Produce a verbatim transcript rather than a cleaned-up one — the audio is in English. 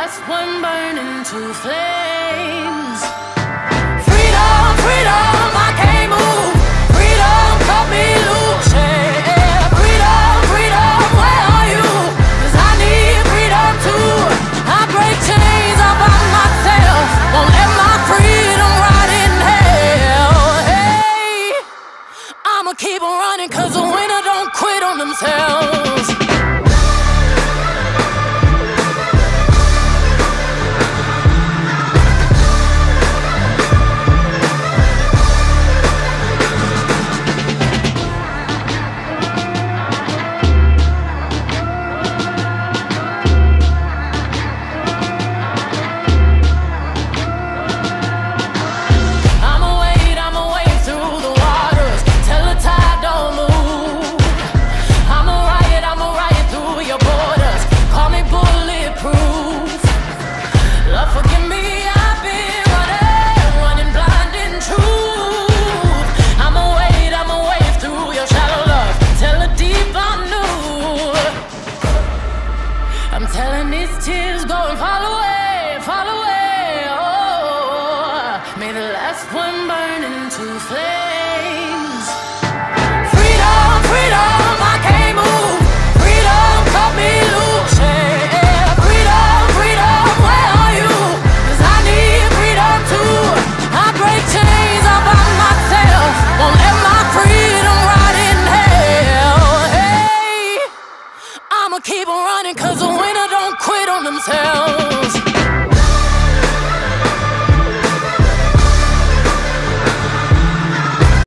last one burn into flames. Freedom, freedom, I can't move. Freedom, cut me loose. Yeah. Freedom, freedom, where are you? 'Cause I need freedom too. I break chains all by myself. Won't let my freedom rot in hell. Hey, I'ma keep on running 'cause the winner don't quit on themselves. I'm telling these tears, go and fall away, fall away. Oh, may the last one burn into flame.